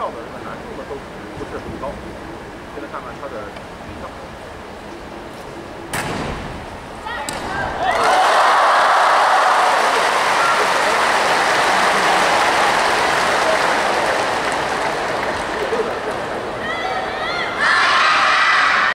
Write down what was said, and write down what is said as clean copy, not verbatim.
跳的这个难度呢都不是很高。现在看看它的比较。